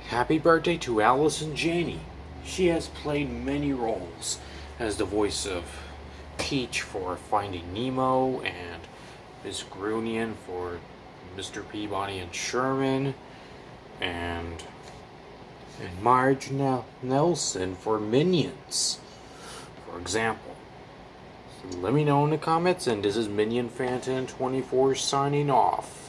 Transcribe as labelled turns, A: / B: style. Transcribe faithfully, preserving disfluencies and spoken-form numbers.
A: Happy birthday to Allison Janney. She has played many roles as the voice of Peach for Finding Nemo and Miss Grunion for Mister Peabody and Sherman, and and Marge Nel Nelson for Minions, for example. So let me know in the comments, and this is Minion Fantan twenty-four signing off.